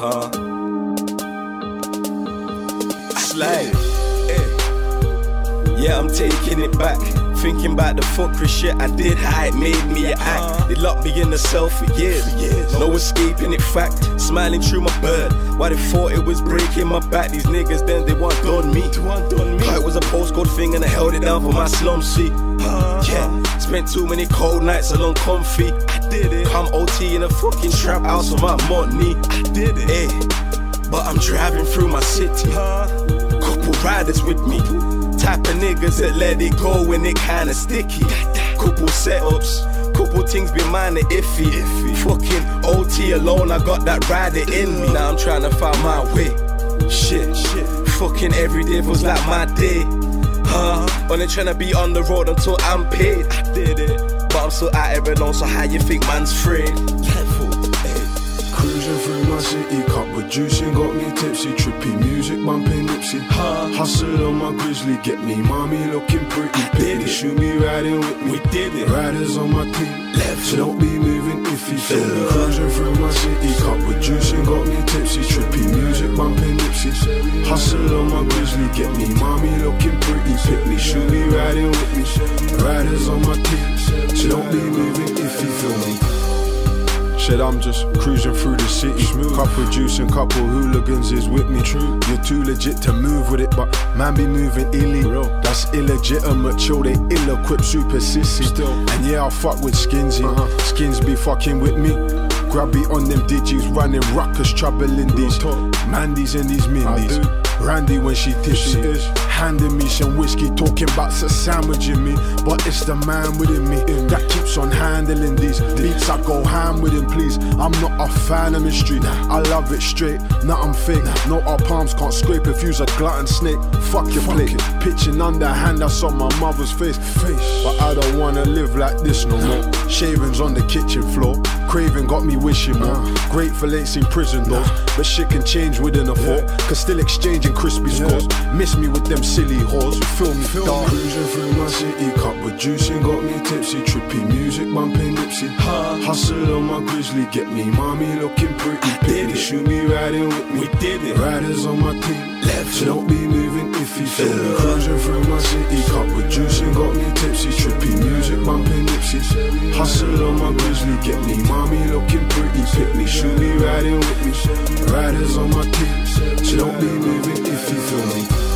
Slide. Yeah, I'm taking it back. Thinking about the fuckery shit I did, how it made me act. They locked me in the cell for years. No escaping it, fact. Smiling through my bird. Why they thought it was breaking my back. These niggas then they want done me. It was a postcode thing and I held it down for my slum seat. Yeah, spent too many cold nights alone comfy. I did it. Come OT in a fucking trap house with my money. I did it. Hey, but I'm driving through my city. Couple riders with me. Type of niggas that let it go when it kinda sticky. Couple setups, couple things be minor iffy. Fucking OT alone, I got that rider in me. Now I'm trying to find my way. Shit, fucking every day feels like my day. Only trying to be on the road until I'm paid. I did it, but I'm still out here alone. So how you think man's free? Cruising through my city, cup with juicing, got me tipsy. Trippy music, bumping Nipsey. Hustle on my grizzly, get me mommy looking pretty. Pick shoot me riding with me. We did it. Riders on my team, so don't be moving iffy. Feel me cruising through my city, cup with juicing, got me tipsy. Trippy music, bumping Nipsey. Hustle on my grizzly, get me mommy looking pretty. Pick me, shoot me riding with me. Riders on my team, so don't be moving iffy. Feel me. Said I'm just cruising through the city. Couple juice and couple hooligans is with me. True. You're too legit to move with it, but man be moving illegal. That's illegitimate, chill, they ill-equipped, super sissy. Still. And yeah, I fuck with Skinsy. Skins be fucking with me. Grabby on them digits, running ruckus, troubling these Mandy's and these Mindies. Randy when she tipsy, handing me some whiskey, talking about sandwiching me. But it's the man within me that keeps on handling these beats. I go ham with him, please. I'm not a fan of mystery. I love it straight, nothing fake. No, our palms can't scrape if you's a glutton snake. Fuck your plate, pitching underhand, that's on my mother's face. But I don't wanna live like this no more. Shavings on the kitchen floor, craving got me wishing more. Grateful ain't seen prison doors, but shit can change within a thought. Cause still exchanging crispy scores. Miss me with them silly whores, you feel me? Dark. Cruising through my city, cup with juicing, got me tipsy. Trippy music, bumping Nipsey. Hustle on my grizzly, get me mommy looking pretty. Pick me, shoot me riding with me. We did it. Riders on my team, so don't be moving iffy. Feel me cruising through my city, cup with juicing, got me tipsy. Trippy music, bumping Nipsey. Hustle on my grizzly, get me mommy looking pretty. Pick me, shoot me riding with me. Riders on my team, so don't be moving iffy. Feel me.